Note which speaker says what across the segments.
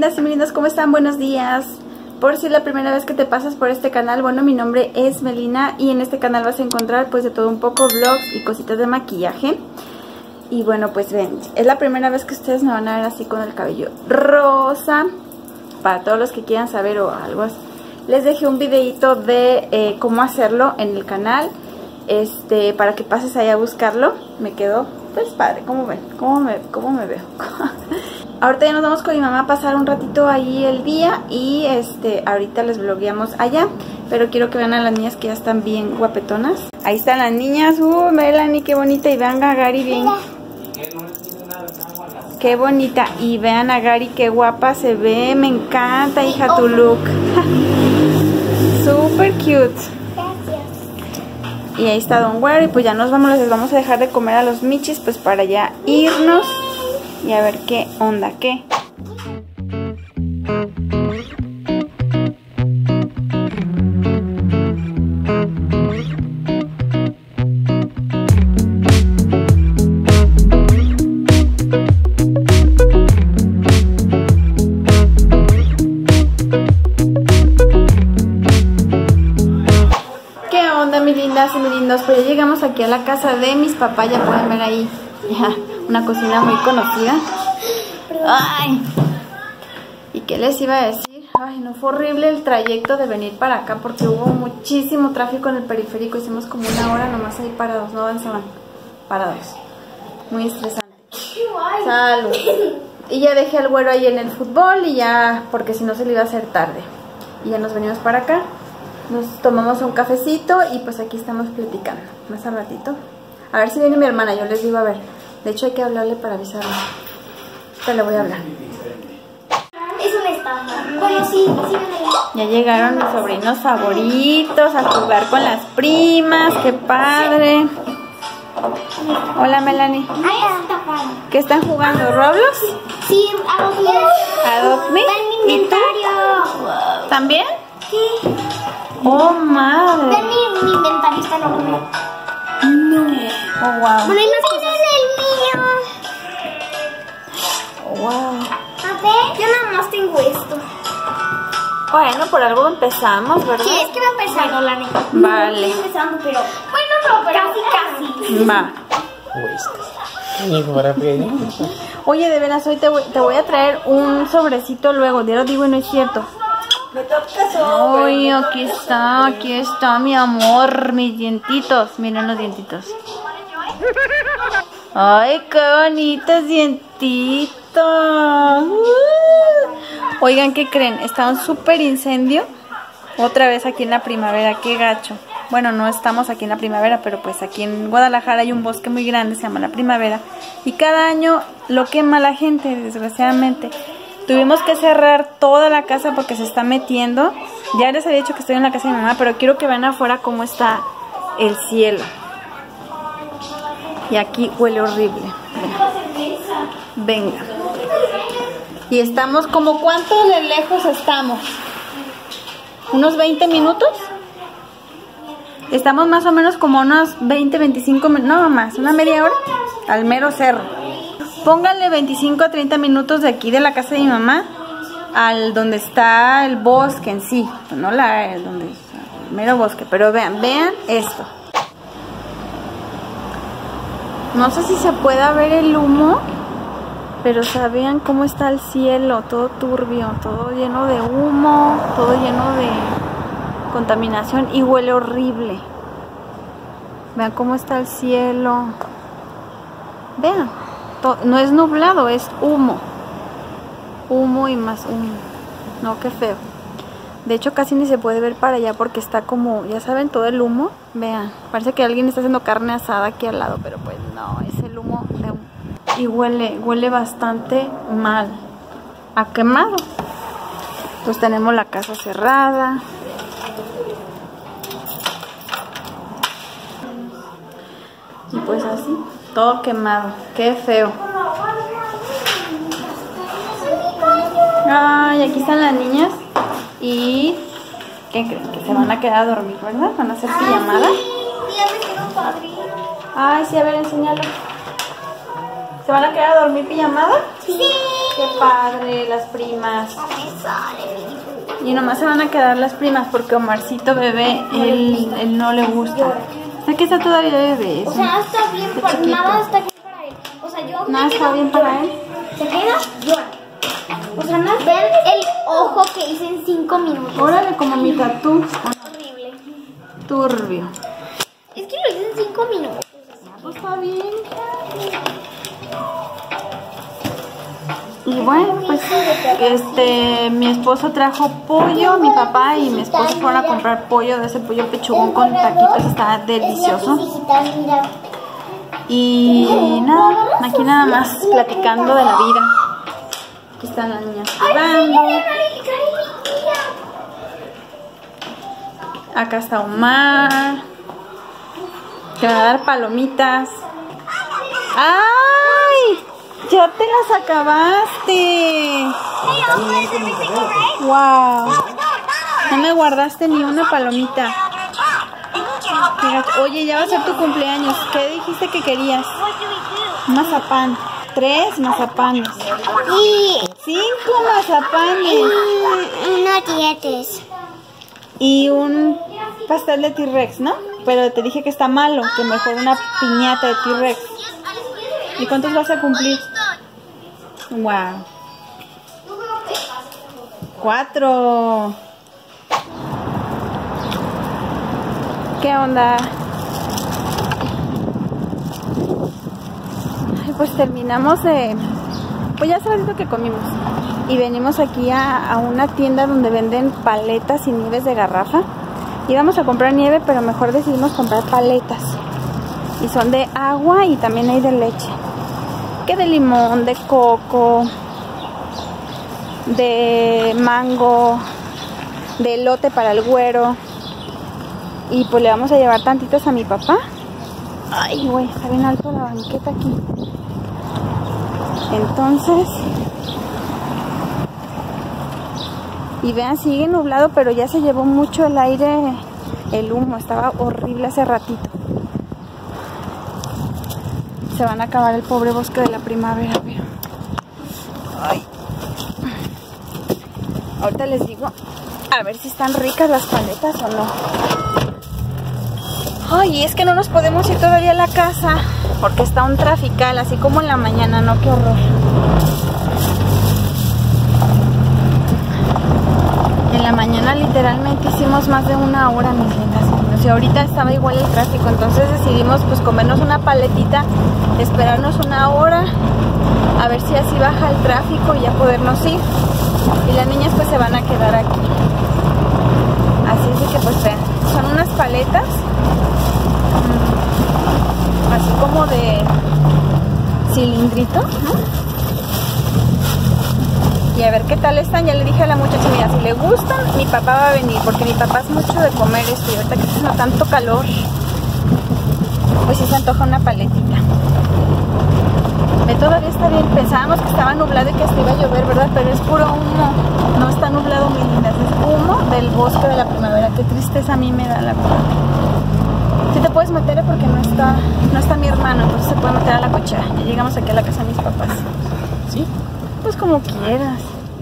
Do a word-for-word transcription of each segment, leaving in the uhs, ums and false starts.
Speaker 1: lindas y muy lindos, ¿cómo están? Buenos días. Por si es la primera vez que te pasas por este canal, bueno, mi nombre es Melina y en este canal vas a encontrar pues de todo un poco, vlogs y cositas de maquillaje. Y bueno, pues ven, es la primera vez que ustedes me van a ver así con el cabello rosa. Para todos los que quieran saber o algo así, les dejé un videito de eh, cómo hacerlo en el canal, este, para que pases ahí a buscarlo. Me quedó pues padre, ¿cómo ven? ¿Cómo me, cómo me veo? Ahorita ya nos vamos con mi mamá a pasar un ratito ahí el día y este ahorita les vlogueamos allá, pero quiero que vean a las niñas que ya están bien guapetonas. Ahí están las niñas. Uh, Melanie, qué bonita, y vean a Gary bien. Qué bonita, y vean a Gary, qué guapa se ve. Me encanta, hija, tu look. Super cute. Y ahí está Don Güero, y pues ya nos vamos, les vamos a dejar de comer a los michis pues para ya irnos y a ver qué onda, qué. ¿Qué onda, mis lindas y mis lindos? Pues ya llegamos aquí a la casa de mis papás, ya pueden ver ahí ya una cocina muy conocida. Ay, ¿y qué les iba a decir? Ay, no, fue horrible el trayecto de venir para acá porque hubo muchísimo tráfico en el periférico. Hicimos como una hora nomás ahí parados, no avanzaban, parados. Muy estresante. Salud. Y ya dejé al Güero ahí en el fútbol y ya, porque si no se le iba a hacer tarde. Y ya nos venimos para acá. Nos tomamos un cafecito y pues aquí estamos platicando. Más al ratito. A ver si viene mi hermana, yo les digo a ver. De hecho hay que hablarle para avisarle. Pero le voy a hablar.
Speaker 2: Es una estafa. Bueno, sí, sí me.
Speaker 1: Ya llegaron mis sobrinos favoritos a jugar con las primas. ¡Qué padre! Hola, Melanie.
Speaker 2: Ahí está padre.
Speaker 1: ¿Qué están jugando? ¿Roblox?
Speaker 2: Sí, Adopt Me.
Speaker 1: ¿Adopt Me?
Speaker 2: Está en mi inventario.
Speaker 1: ¿También?
Speaker 2: Sí.
Speaker 1: ¡Oh, madre!
Speaker 2: Está en mi, mi inventario, está en Adopt Me.
Speaker 1: No. ¡Oh, wow!
Speaker 2: Bueno, hay más cosas. ¡Es el mío!
Speaker 1: ¡Oh, wow!
Speaker 2: A ver, yo nada más tengo esto.
Speaker 1: Bueno, por algo empezamos, ¿verdad?
Speaker 2: Sí, es que va empezando la neta.
Speaker 1: Vale.
Speaker 2: No, estoy empezando, pero... Bueno, no, pero casi, casi.
Speaker 1: Va. Oye, de veras, hoy te voy, te voy a traer un sobrecito luego. Ya lo digo y no es cierto. Ay, aquí está, aquí está mi amor, mis dientitos. Miren los dientitos. Ay, qué bonitos dientitos. Uh. Oigan, ¿qué creen? Está un súper incendio. Otra vez aquí en la primavera, qué gacho. Bueno, no estamos aquí en la primavera, pero pues aquí en Guadalajara hay un bosque muy grande, se llama la Primavera. Y cada año lo quema la gente, desgraciadamente. Tuvimos que cerrar toda la casa porque se está metiendo. Ya les había dicho que estoy en la casa de mi mamá, pero quiero que vean afuera cómo está el cielo. Y aquí huele horrible. Venga. Y estamos como, ¿cuánto de lejos estamos? ¿Unos veinte minutos? Estamos más o menos como unos veinte, veinticinco minutos, no más, una media hora al mero cerro. Pónganle veinticinco a treinta minutos de aquí de la casa de mi mamá al donde está el bosque en sí, no la el donde está el mero bosque, pero vean, vean esto. No sé si se pueda ver el humo, pero o sea, vean cómo está el cielo, todo turbio, todo lleno de humo, todo lleno de contaminación y huele horrible. Vean cómo está el cielo. Vean, no es nublado, es humo. Humo y más humo. No, qué feo. De hecho casi ni se puede ver para allá porque está como, ya saben, todo el humo. Vean, parece que alguien está haciendo carne asada aquí al lado, pero pues no, es el humo de humo. Y huele, huele bastante mal, a quemado. Pues tenemos la casa cerrada. Y pues así, todo quemado. Qué feo. Ay, aquí están las niñas. Y ¿qué creen? Que se van a quedar a dormir, ¿verdad? Van a hacer pijamada. Ay, sí, a ver, enséñalo. ¿Se van a quedar a dormir pijamada?
Speaker 2: Sí.
Speaker 1: Qué padre, las primas.
Speaker 2: No me sale.
Speaker 1: Y nomás se van a quedar las primas porque Omarcito bebé, él, él no le gusta. O sea que está todavía bebé.
Speaker 2: O sea, está bien,
Speaker 1: está
Speaker 2: para,
Speaker 1: chiquito.
Speaker 2: nada está bien para él. O sea, yo
Speaker 1: Nada
Speaker 2: me
Speaker 1: está
Speaker 2: quedo
Speaker 1: bien para él.
Speaker 2: Se queda llora. O sea, no vean el ojo que hice en cinco minutos.
Speaker 1: Órale, como mi tatú.
Speaker 2: Horrible.
Speaker 1: Turbio.
Speaker 2: Es que lo hice en cinco minutos.
Speaker 1: Pues está bien. Y bueno, pues este, mi esposo trajo pollo, mi papá y mi esposo fueron a comprar pollo, de ese pollo pechugón con taquitos, está delicioso. Y nada, aquí nada más platicando de la vida. Aquí están las niñas jugando. Acá está Omar, que me va a dar palomitas. ¡Ay! ¡Ya te las acabaste! ¡Wow! No me guardaste ni una palomita. Oye, ya va a ser tu cumpleaños. ¿Qué dijiste que querías? Mazapán. Tres mazapanes.
Speaker 2: Y
Speaker 1: Cinco mazapanes.
Speaker 2: unos dietes.
Speaker 1: Y un pastel de T-Rex, ¿no? Pero te dije que está malo, que mejor una piñata de T-Rex. ¿Y cuántos vas a cumplir? Wow. Cuatro. ¿Qué onda? Ay, pues terminamos de... Pues ya sabes lo que comimos. Y venimos aquí a, a una tienda donde venden paletas y nieves de garrafa. Íbamos a comprar nieve, pero mejor decidimos comprar paletas. Y son de agua y también hay de leche. Que de limón, de coco, de mango, de elote para el güero. Y pues le vamos a llevar tantitos a mi papá. Ay, güey, está bien alto la banqueta aquí. Entonces... Y vean, sigue nublado, pero ya se llevó mucho el aire, el humo. Estaba horrible hace ratito. Se van a acabar el pobre bosque de la primavera, vean. Ay. Ahorita les digo, a ver si están ricas las paletas o no. Ay, es que no nos podemos ir todavía a la casa porque está un trafical, así como en la mañana, ¿no? Qué horror. En la mañana literalmente hicimos más de una hora, mis lindas. O sea, ahorita estaba igual el tráfico, entonces decidimos pues comernos una paletita, esperarnos una hora, a ver si así baja el tráfico y ya podernos ir. Y las niñas pues se van a quedar aquí. Así es de que pues vean, son unas paletas, mmm, así como de cilindrito, ¿no? Y a ver qué tal están. Ya le dije a la muchacha, mira, si le gustan, mi papá va a venir, porque mi papá es mucho de comer esto. Y ahorita que está haciendo tanto calor, pues sí se antoja una paletita. Ve, todavía está bien. Pensábamos que estaba nublado y que hasta iba a llover, ¿verdad? Pero es puro humo. No está nublado, mis lindas. Es humo del bosque de la primavera. Qué tristeza a mí me da la verdad. Sí te puedes meter porque no está, no está mi hermano, entonces se puede meter a la cochera. Ya llegamos aquí a la casa de mis papás. ¿Sí? Pues como quieras.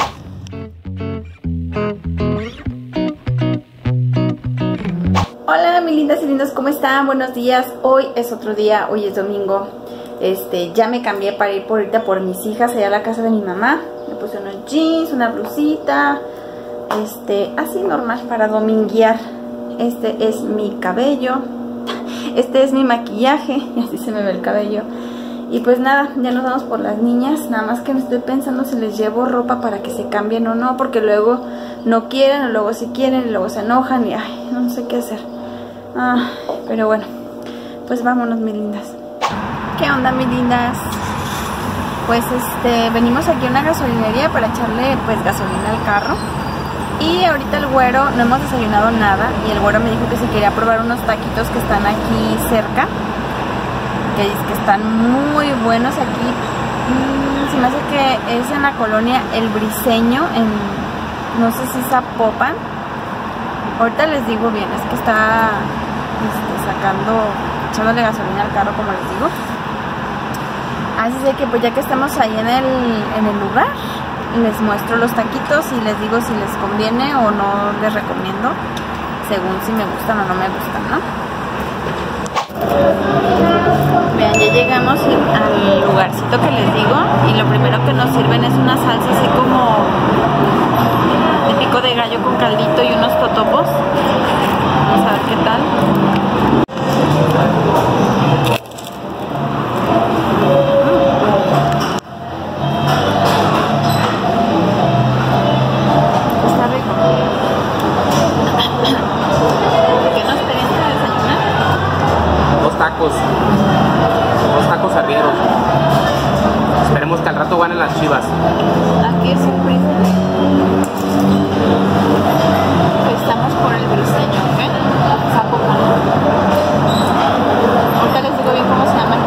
Speaker 1: Hola mis lindas y lindos, ¿cómo están? Buenos días. Hoy es otro día, hoy es domingo. Este, ya me cambié para ir por ahorita por mis hijas allá a la casa de mi mamá. Me puse unos jeans, una blusita, este, así normal para dominguear. Este es mi cabello, este es mi maquillaje, y así se me ve el cabello. Y pues nada, ya nos vamos por las niñas. Nada más que me estoy pensando si les llevo ropa para que se cambien o no, porque luego no quieren, o luego sí quieren, y luego se enojan y ay, no sé qué hacer. Ah, pero bueno, pues vámonos, mis lindas. ¿Qué onda, mis lindas? Pues este, venimos aquí a una gasolinería para echarle pues gasolina al carro. Y ahorita el güero, no hemos desayunado nada, y el güero me dijo que si quería probar unos taquitos que están aquí cerca, que dice que están muy buenos aquí. Mm, se me hace que es en la colonia El Briseño, en no sé si Zapopan. Ahorita les digo bien, es que está este, sacando, echándole gasolina al carro, como les digo. Así es de que pues ya que estamos ahí en el, en el lugar, les muestro los taquitos y les digo si les conviene o no les recomiendo, según si me gustan o no me gustan, ¿no? Vean, ya llegamos al lugarcito que les digo y lo primero que nos sirven es una salsa así como de pico de gallo con caldito y unos totopos. Vamos a ver qué tal. Está rico. ¿Qué nos pedís para desayunar?
Speaker 3: Dos tacos. Dos tacos arrieros. Esperemos que al rato ganen las Chivas.
Speaker 1: Aquí es un briseño. Estamos por el briseño, ¿ok? Zapopan. Ahorita les digo bien cómo se llaman.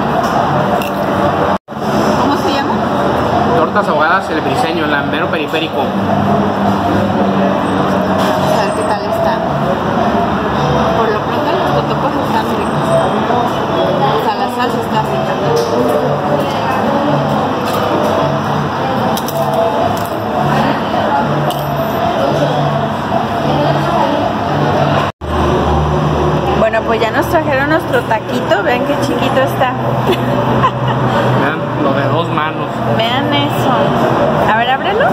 Speaker 1: ¿Cómo se llama?
Speaker 3: Tortas ahogadas el briseño, el mero periférico.
Speaker 1: Vamos a ver qué tal está. Por lo pronto los totopos están ricos. O sea, la salsa está rica. Bueno, pues ya nos trajeron nuestro taquito. Vean qué chiquito está.
Speaker 3: Vean, lo de dos manos.
Speaker 1: Vean eso. A ver, ábrelo.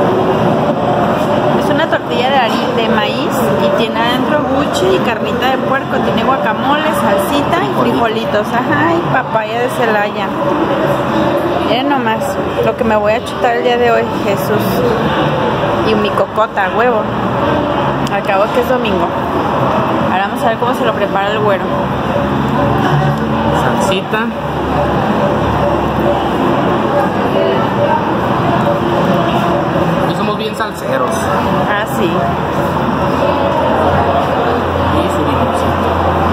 Speaker 1: Es una tortilla de harina de maíz y tiene adentro buche y carnita de puerco. Tiene guacamole, salsita y frijolitos. Ajá, y papaya de Celaya. Miren nomás lo que me voy a chutar el día de hoy, Jesús. Y mi cocota, huevo. Al cabo que es domingo. Ahora vamos a ver cómo se lo prepara el güero.
Speaker 3: Salsita. Y somos bien salseros.
Speaker 1: Ah, sí.
Speaker 3: Y su limoncito.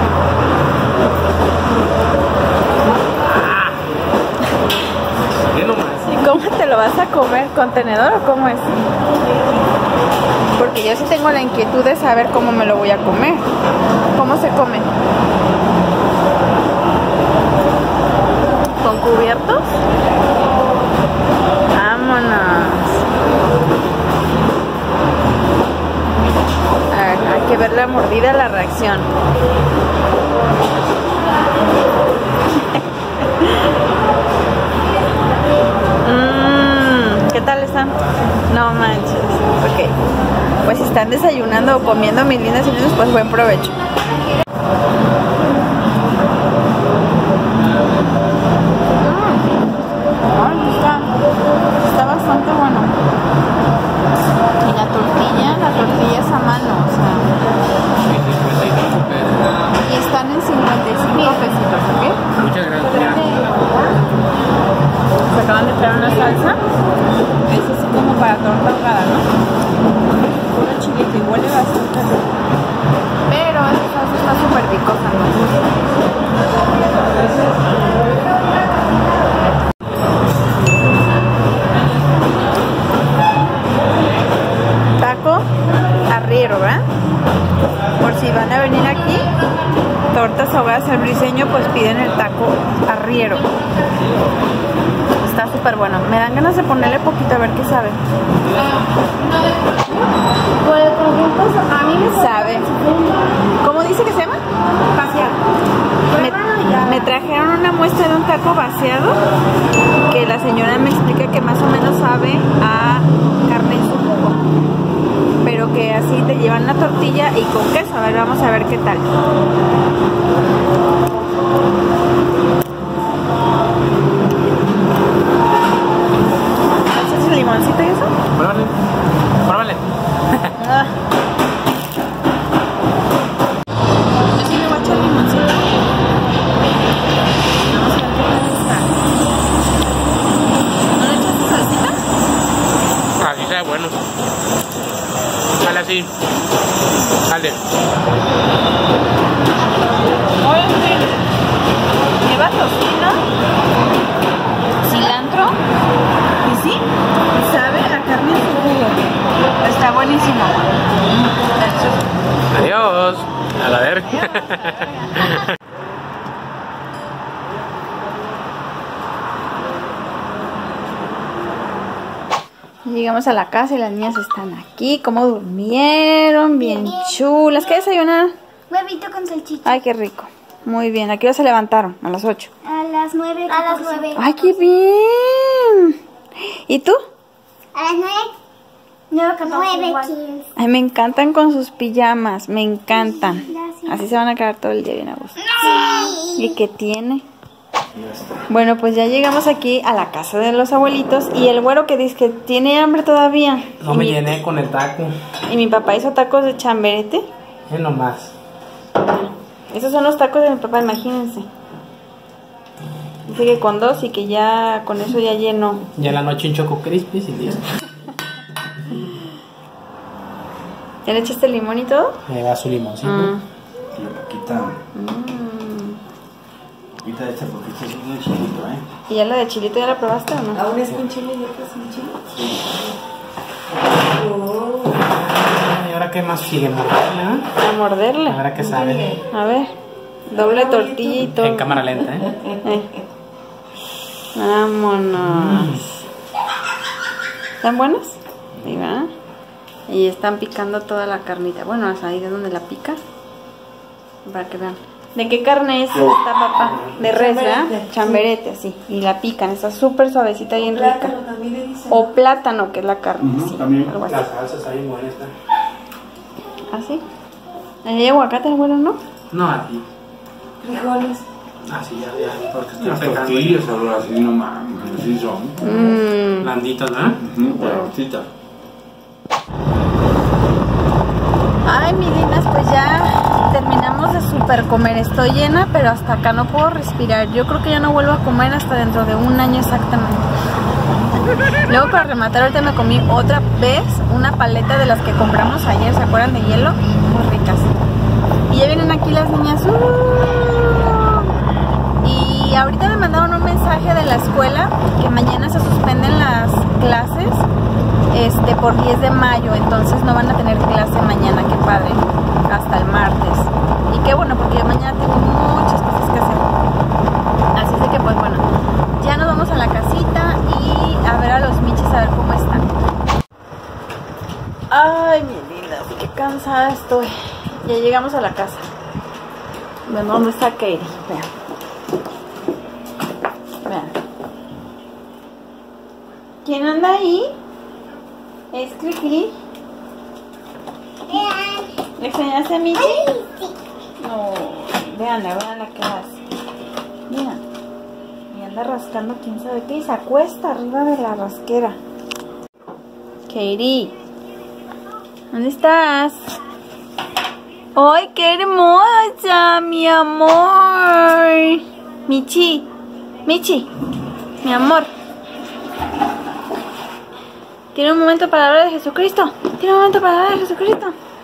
Speaker 3: Ah. ¿Qué nomás?
Speaker 1: ¿Y cómo te lo vas a comer? ¿Con tenedor o cómo es? Porque yo sí tengo la inquietud de saber cómo me lo voy a comer. ¿Cómo se come? ¿Con cubiertos? ¡Vámonos! A ver, hay que ver la mordida, la reacción. Mmm, ¿qué tal están? No manches. Ok. Pues si están desayunando o comiendo, mis lindas y lindos, pues buen provecho. Ay, está, está bastante bueno. Y la tortilla, la tortilla es a mano, o sea. Y están en cincuenta y cinco pesitos, ¿ok?
Speaker 3: Muchas gracias.
Speaker 1: Se acaban de traer una salsa. Es así como para torta ahogada, ¿no? Puro chilito y huele bastante rico. Pero esa salsa está súper picosa, ¿no? Taco arriero, ¿verdad? Por si van a venir aquí, tortas ahogadas al briseño, pues piden el taco arriero. Está súper bueno. Me dan ganas de ponerle poquito a ver qué sabe. A mí me sabe. ¿Cómo dice que se llama? Vaciado. Me, me trajeron una muestra de un taco vaciado que la señora me explica que más o menos sabe a carne en su jugo, pero que así te llevan la tortilla y con queso. A ver, vamos a ver qué tal. ¿Haces el limoncito y eso?
Speaker 3: Pruébale. Pruébale.
Speaker 1: Ah. Yo sí le voy a echar limoncito. Vamos a ver qué tal está. ¿No le echaste salsita?
Speaker 3: Así sea bueno. Dale así. Dale.
Speaker 1: Oye, sí. Lleva tocino, cilantro y sí, sabe a carne en su jugo. Está buenísimo.
Speaker 3: Adiós. A la verga.
Speaker 1: Llegamos a la casa y las niñas están aquí. ¿Cómo durmieron? Bien chulas. ¿Qué desayunaron?
Speaker 2: Huevito con salchicha.
Speaker 1: Ay, qué rico. Muy bien. ¿A qué hora se levantaron? A las ocho.
Speaker 2: A las nueve. A las nueve.
Speaker 1: Ay, qué bien. ¿Y tú?
Speaker 2: A las nueve. Nueve, nueve,
Speaker 1: Ay, me encantan con sus pijamas. Me encantan.
Speaker 2: Gracias.
Speaker 1: Así se van a quedar todo el día bien a gusto.
Speaker 2: Sí.
Speaker 1: ¿Y qué tiene? Bueno, pues ya llegamos aquí a la casa de los abuelitos. Y el güero que dice que tiene hambre todavía.
Speaker 3: No
Speaker 1: y
Speaker 3: me
Speaker 1: mi,
Speaker 3: llené con el taco.
Speaker 1: Y mi papá hizo tacos de chamberete.
Speaker 3: Es nomás.
Speaker 1: Esos son los tacos de mi papá, imagínense. Dice que con dos y que ya con eso ya llenó.
Speaker 3: Ya en la noche un Choco Crispy y listo.
Speaker 1: ¿Ya le echaste limón y todo?
Speaker 3: Me va su limoncito.
Speaker 1: Mm.
Speaker 4: Y la poquita,
Speaker 1: Mm.
Speaker 4: poquita de esta porque esta es muy chilito, ¿eh?
Speaker 1: ¿Y ya la de chilito ya la probaste o no?
Speaker 5: Aún es con chile y otra sin chile.
Speaker 3: ¿Y ahora qué más sigue? ¿Morderla?
Speaker 1: A morderle.
Speaker 3: Ahora qué sabe.
Speaker 1: A ver. Doble tortilla y todo.
Speaker 3: En cámara lenta, ¿eh?
Speaker 1: Eh. Vámonos. ¿Están buenos? Ahí va. Y están picando toda la carnita. Bueno, hasta ahí de donde la pica. Para que vean. ¿De qué carne es esta, papá? De res, ¿verdad?
Speaker 5: Chamberete.
Speaker 1: Chamberete, sí. Y la pican. Está súper suavecita y bien rica.
Speaker 5: Plátano también le dicen.
Speaker 1: O plátano, que es la carne.
Speaker 4: Ujú,
Speaker 1: Sí,
Speaker 4: también.
Speaker 1: algo así.
Speaker 3: La salsa está bien buena esta.
Speaker 1: ¿Ah, sí? ¿Ahí hay aguacate, bueno, no?
Speaker 3: No, a ti.
Speaker 5: Frijoles.
Speaker 3: Ah, sí, ya, ya. Porque estoy
Speaker 4: Las
Speaker 3: pecando.
Speaker 4: tortillas ahora así no mames, así son.
Speaker 1: Mmm.
Speaker 3: Blanditas, ¿no?
Speaker 4: Ujú, Blanditas.
Speaker 1: Ay, mis lindas, pues ya terminamos de super comer. Estoy llena, pero hasta acá no puedo respirar. Yo creo que ya no vuelvo a comer hasta dentro de un año exactamente. Luego, para rematar, ahorita me comí otra vez una paleta de las que compramos ayer, ¿se acuerdan? De hielo, muy ricas. Y ya vienen aquí las niñas. ¡Uh! Y ahorita me mandaron un mensaje de la escuela que mañana se suspenden las clases este, por diez de mayo, entonces no van a tener clase mañana, qué padre, hasta el martes. Y qué bueno, porque yo mañana tengo muchas cosas que hacer. Así es de que pues bueno, ya nos vamos a la casita y a ver a los michis a ver cómo están. Ay, mi linda, qué cansada estoy. Ya llegamos a la casa. Vean dónde está Katie. Vean. Vean. ¿Quién anda ahí? ¿Es Cricri? ¿Le extrañaste a Michi? No, veanla, veanla qué hace. Mira. Y anda rascando quién sabe qué y se acuesta arriba de la rasquera. Katie, ¿dónde estás? ¡Ay, qué hermosa, mi amor! Michi, Michi, mi amor. ¿Tiene un momento para hablar de Jesucristo? ¿Tiene un momento para hablar de Jesucristo?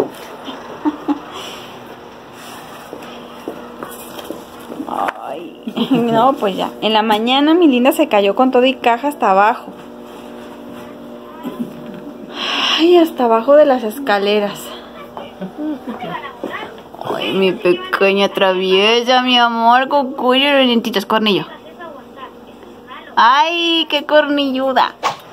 Speaker 1: Ay, no, pues ya. En la mañana mi linda se cayó con todo y caja hasta abajo. Ay, hasta abajo de las escaleras. Ay, mi pequeña traviesa, mi amor, con cuyo y dientitos, cornillo. Ay, qué cornilluda.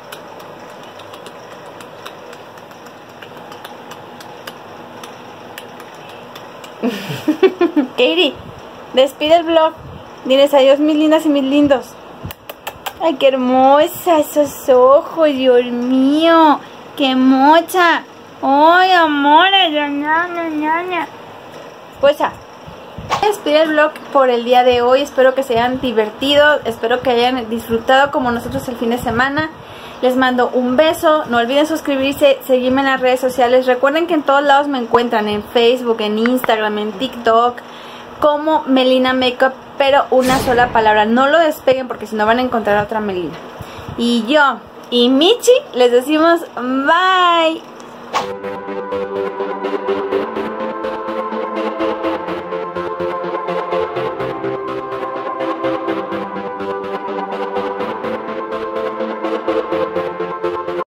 Speaker 1: Katie, despide el vlog. Diles adiós, mis lindas y mis lindos. Ay, qué hermosa esos ojos, Dios mío. Qué mocha. Ay, amor, ña, ña, ña, ña. Pues ya, despide el vlog por el día de hoy. Espero que se hayan divertido. Espero que hayan disfrutado como nosotros el fin de semana. Les mando un beso. No olviden suscribirse, seguirme en las redes sociales. Recuerden que en todos lados me encuentran, en Facebook, en Instagram, en TikTok, como Melina Makeup, pero una sola palabra. No lo despeguen porque si no van a encontrar a otra Melina. Y yo y Michi les decimos bye.